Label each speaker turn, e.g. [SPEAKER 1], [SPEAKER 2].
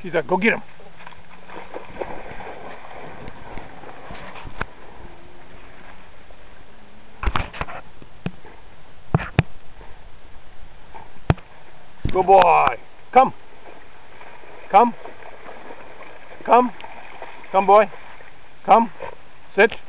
[SPEAKER 1] He's like, go get him. Good boy. Come. Come. Come. Come, boy. Come. Sit.